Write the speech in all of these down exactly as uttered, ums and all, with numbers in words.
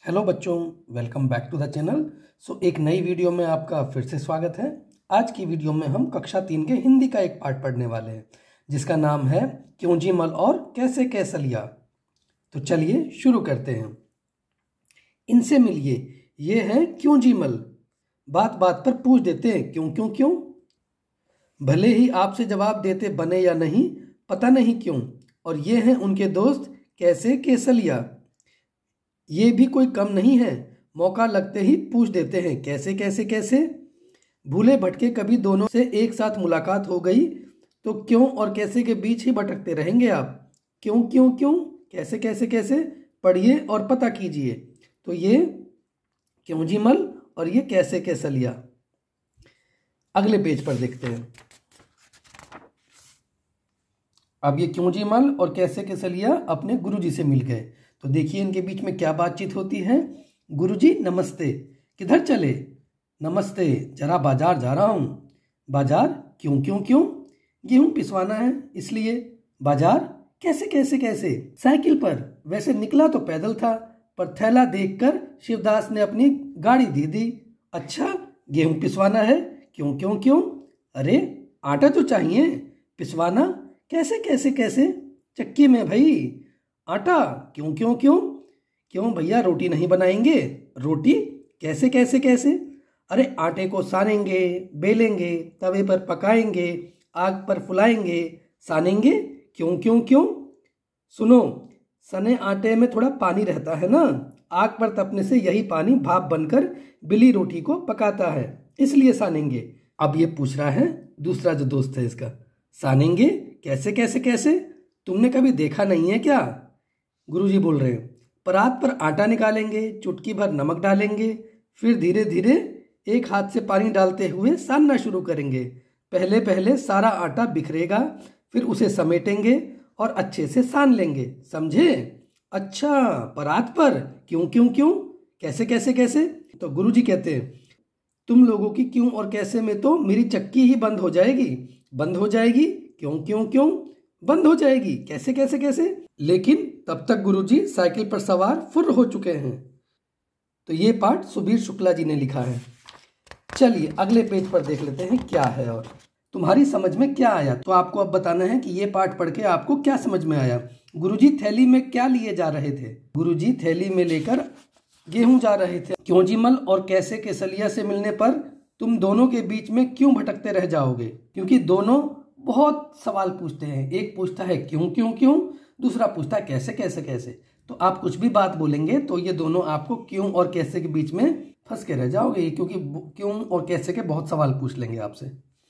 Hello बच्चों, welcome back to the channel. So एक नई वीडियो में आपका फिर से स्वागत है। आज की वीडियो में हम कक्षा तीन के हिंदी का एक पार्ट पढ़ने वाले हैं जिसका नाम है क्यों जी मल और कैसे कैसलिया। तो चलिए शुरू करते हैं। इनसे मिलिए, ये है क्यों जी मल, बात बात पर पूछ देते हैं क्यों क्यों क्यों। भले ही आपसे जवाब देते बने या नहीं, पता नहीं क्यों। और ये हैं उनके दोस्त कैसे कैसलिया। ये भी कोई कम नहीं है, मौका लगते ही पूछ देते हैं कैसे कैसे कैसे। भूले भटके कभी दोनों से एक साथ मुलाकात हो गई तो क्यों और कैसे के बीच ही भटकते रहेंगे आप। क्यों क्यों क्यों, कैसे कैसे कैसे पढ़िए और पता कीजिए। तो ये क्यों जी मल और ये कैसे कैसलिया। अगले पेज पर देखते हैं। अब ये क्यों जी मल और कैसे कैसलिया अपने गुरुजी से मिल गए। तो देखिए इनके बीच में क्या बातचीत होती है। गुरुजी नमस्ते, किधर चले। नमस्ते, जरा बाजार जा रहा हूँ। बाजार क्यों क्यों क्यों। गेहूं पिसवाना है इसलिए। बाजार कैसे कैसे कैसे। साइकिल पर, वैसे निकला तो पैदल था पर थैला देखकर शिवदास ने अपनी गाड़ी दे दी। अच्छा, गेहूं पिसवाना है, क्यों क्यों क्यों। अरे आटा तो चाहिए, पिसवाना कैसे कैसे कैसे। चक्की में भाई आटा, क्यों क्यों क्यों। क्यों भैया रोटी नहीं बनाएंगे। रोटी कैसे कैसे कैसे। अरे आटे को सानेंगे, बेलेंगे, तवे पर पकाएंगे, आग पर फुलाएंगे, सानेंगे, क्यों क्यों क्यों। सुनो, सने आटे में थोड़ा पानी रहता है ना, आग पर तपने से यही पानी भाप बनकर बिली रोटी को पकाता है, इसलिए सानेंगे। अब ये पूछ रहा है दूसरा जो दोस्त है इसका, सानेंगे कैसे कैसे कैसे, तुमने कभी देखा नहीं है क्या। गुरुजी बोल रहे हैं, परात पर आटा निकालेंगे, चुटकी भर नमक डालेंगे, फिर धीरे धीरे एक हाथ से पानी डालते हुए सानना शुरू करेंगे। पहले पहले सारा आटा बिखरेगा, फिर उसे समेटेंगे और अच्छे से सान लेंगे, समझे। अच्छा, परात पर क्यों क्यों क्यों, कैसे कैसे कैसे। तो गुरुजी कहते हैं, तुम लोगों की क्यों और कैसे में तो मेरी चक्की ही बंद हो जाएगी। बंद हो जाएगी, क्यों क्यों क्यों। बंद हो जाएगी, कैसे कैसे कैसे। लेकिन तब तक गुरुजी साइकिल पर सवार फुर्र हो चुके हैं। तो ये पाठ सुबीर शुक्ला जी ने लिखा है। चलिए अगले पेज पर देख लेते हैं क्या है और तुम्हारी समझ में क्या आया। तो आपको अब बताना है कि ये पाठ पढ़ के आपको क्या समझ में आया। गुरुजी थैली में क्या लिए जा रहे थे। गुरुजी थैली में लेकर गेहूं जा रहे थे। क्यों जी मल और कैसे कैसलिया से मिलने पर तुम दोनों के बीच में क्यों भटकते रह जाओगे। क्योंकि दोनों बहुत सवाल पूछते हैं, एक पूछता है क्यों क्यों क्यों, दूसरा पूछता है कैसे कैसे कैसे। तो आप कुछ भी बात बोलेंगे तो ये दोनों आपको क्यों और कैसे के बीच में फंस के रह जाओगे, क्योंकि क्यों और कैसे के बहुत सवाल पूछ लेंगे आपसे।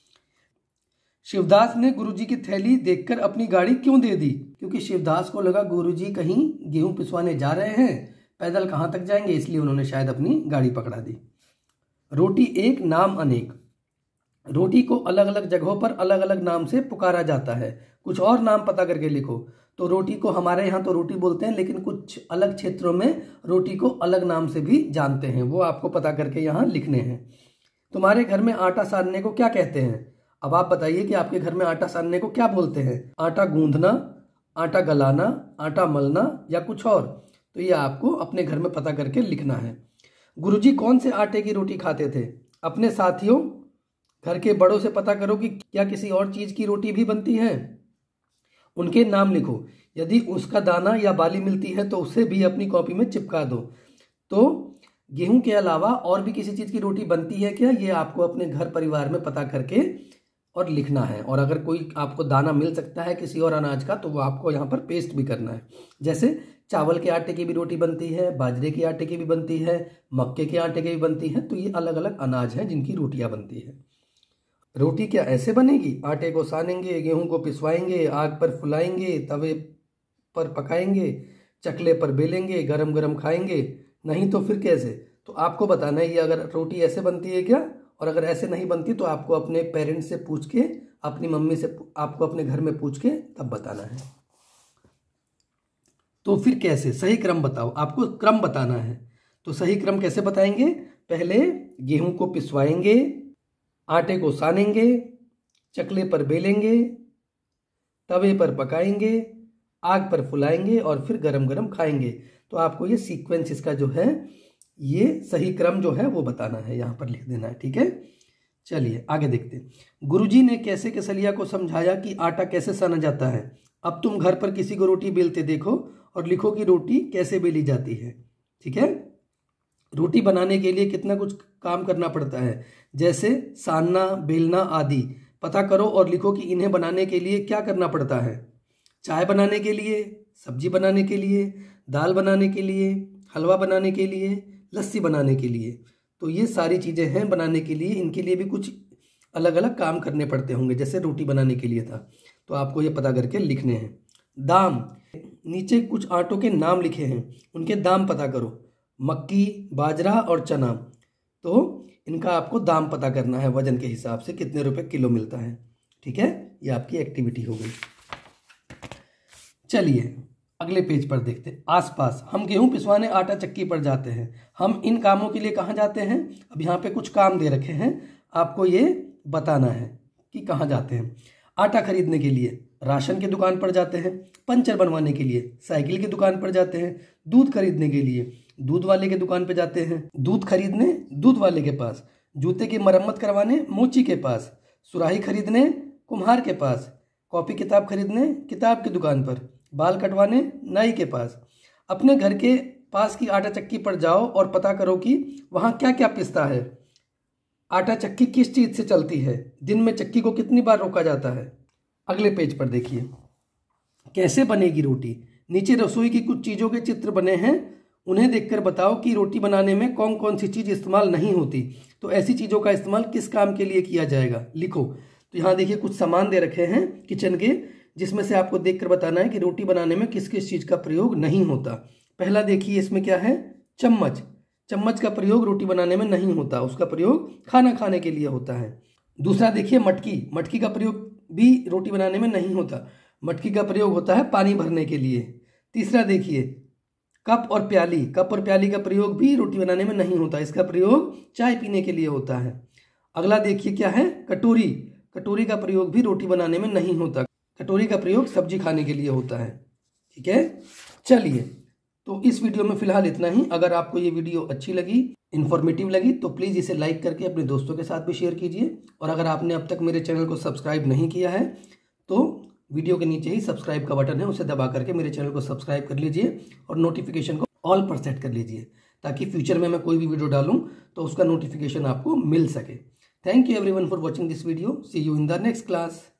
शिवदास ने गुरुजी की थैली देखकर अपनी गाड़ी क्यों दे दी। क्योंकि शिवदास को लगा गुरुजी कहीं गेहूं पिसवाने जा रहे हैं, पैदल कहां तक जाएंगे, इसलिए उन्होंने शायद अपनी गाड़ी पकड़ा दी। रोटी एक नाम अनेक। रोटी को अलग अलग जगहों पर अलग अलग नाम से पुकारा जाता है, कुछ और नाम पता करके लिखो। तो रोटी को हमारे यहाँ तो रोटी बोलते हैं, लेकिन कुछ अलग क्षेत्रों में रोटी को अलग नाम से भी जानते हैं, वो आपको पता करके यहाँ लिखने हैं। तुम्हारे घर में आटा सानने को क्या कहते हैं। अब आप बताइए कि आपके घर में आटा सानने को क्या बोलते हैं। आटा गूंदना, आटा गलाना, आटा मलना या कुछ और। तो ये आपको अपने घर में पता करके लिखना है। गुरुजी कौन से आटे की रोटी खाते थे। अपने साथियों, घर के बड़ों से पता करो कि क्या किसी और चीज की रोटी भी बनती है। उनके नाम लिखो, यदि उसका दाना या बाली मिलती है तो उसे भी अपनी कॉपी में चिपका दो। तो गेहूं के अलावा और भी किसी चीज की रोटी बनती है क्या, ये आपको अपने घर परिवार में पता करके और लिखना है। और अगर कोई आपको दाना मिल सकता है किसी और अनाज का तो वो आपको यहाँ पर पेस्ट भी करना है। जैसे चावल के आटे की भी रोटी बनती है, बाजरे के आटे की भी बनती है, मक्के के आटे की भी बनती है। तो ये अलग अलग अनाज हैं जिनकी रोटियां बनती है। रोटी क्या ऐसे बनेगी, आटे को सानेंगे, गेहूं को पिसवाएंगे, आग पर फुलाएंगे, तवे पर पकाएंगे, चकले पर बेलेंगे, गरम गरम खाएंगे, नहीं तो फिर कैसे। तो आपको बताना है ये अगर रोटी ऐसे बनती है क्या, और अगर ऐसे नहीं बनती तो आपको अपने पेरेंट्स से पूछ के, अपनी मम्मी से, आपको अपने घर में पूछ के तब बताना है। तो फिर कैसे, सही क्रम बताओ, आपको क्रम बताना है। तो सही क्रम कैसे बताएंगे, पहले गेहूं को पिसवाएंगे, आटे को सानेंगे, चकले पर बेलेंगे, तवे पर पकाएंगे, आग पर फुलाएंगे और फिर गरम गरम खाएंगे। तो आपको ये सीक्वेंस इसका जो है ये सही क्रम जो है वो बताना है, यहाँ पर लिख देना है। ठीक है, चलिए आगे देखते हैं। गुरुजी ने कैसे केसलिया को समझाया कि आटा कैसे साना जाता है। अब तुम घर पर किसी को रोटी बेलते देखो और लिखो कि रोटी कैसे बेली जाती है। ठीक है, रोटी बनाने के लिए कितना कुछ काम करना पड़ता है, जैसे सानना, बेलना आदि पता करो और लिखो कि इन्हें बनाने के लिए क्या करना पड़ता है। चाय बनाने के लिए, सब्जी बनाने के लिए, दाल बनाने के लिए, हलवा बनाने के लिए, लस्सी बनाने के लिए। तो ये सारी चीज़ें हैं बनाने के लिए, इनके लिए भी कुछ अलग अलग काम करने पड़ते होंगे, जैसे रोटी बनाने के लिए था। तो आपको ये पता करके लिखने हैं। दाम, नीचे कुछ आटों के नाम लिखे हैं, उनके दाम पता करो। मक्की, बाजरा और चना, तो इनका आपको दाम पता करना है वजन के हिसाब से, कितने रुपए किलो मिलता है। ठीक है, ये आपकी एक्टिविटी हो गई। चलिए अगले पेज पर देखते हैं। आसपास, हम गेहूं पिसवाने आटा चक्की पर जाते हैं। हम इन कामों के लिए कहाँ जाते हैं? अब यहाँ पे कुछ काम दे रखे हैं, आपको ये बताना है कि कहाँ जाते हैं। आटा खरीदने के लिए राशन की दुकान पर जाते हैं, पंचर बनवाने के लिए साइकिल की दुकान पर जाते हैं, दूध खरीदने के लिए दूध वाले के दुकान पर जाते हैं, दूध खरीदने दूध वाले के पास, जूते की मरम्मत करवाने मोची के पास, सुराही खरीदने कुम्हार के पास, कॉपी किताब खरीदने किताब की दुकान पर, बाल कटवाने नाई के पास। अपने घर के पास की आटा चक्की पर जाओ और पता करो कि वहाँ क्या क्या पिसता है। आटा चक्की किस चीज़ से चलती है, दिन में चक्की को कितनी बार रोका जाता है। अगले पेज पर देखिए, कैसे बनेगी रोटी। नीचे रसोई की कुछ चीज़ों के चित्र बने हैं, उन्हें देखकर बताओ कि रोटी बनाने में कौन कौन सी चीज़ इस्तेमाल नहीं होती। तो ऐसी चीज़ों का इस्तेमाल किस काम के लिए किया जाएगा, लिखो। तो यहाँ देखिए कुछ सामान दे रखे हैं किचन के, जिसमें से आपको देखकर बताना है कि रोटी बनाने में किस किस चीज़ का प्रयोग नहीं होता। पहला देखिए इसमें क्या है, चम्मच। चम्मच का प्रयोग रोटी बनाने में नहीं होता, उसका प्रयोग खाना खाने के लिए होता है। दूसरा देखिए मटकी। मटकी का प्रयोग भी रोटी बनाने में नहीं होता, मटकी का प्रयोग होता है पानी भरने के लिए। तीसरा देखिए कप और प्याली। कप और प्याली का प्रयोग भी रोटी बनाने में नहीं होता, इसका प्रयोग चाय पीने के लिए होता है। अगला देखिए क्या है, कटोरी। कटोरी का प्रयोग भी रोटी बनाने में नहीं होता, कटोरी का प्रयोग सब्जी खाने के लिए होता है। ठीक है, चलिए तो इस वीडियो में फिलहाल इतना ही। अगर आपको ये वीडियो अच्छी लगी, इन्फॉर्मेटिव लगी, तो प्लीज़ इसे लाइक करके अपने दोस्तों के साथ भी शेयर कीजिए। और अगर आपने अब तक मेरे चैनल को सब्सक्राइब नहीं किया है तो वीडियो के नीचे ही सब्सक्राइब का बटन है, उसे दबा करके मेरे चैनल को सब्सक्राइब कर लीजिए और नोटिफिकेशन को ऑल पर सेट कर लीजिए, ताकि फ्यूचर में मैं कोई भी वीडियो डालूं तो उसका नोटिफिकेशन आपको मिल सके। Thank you everyone for watching this video. See you in the next class.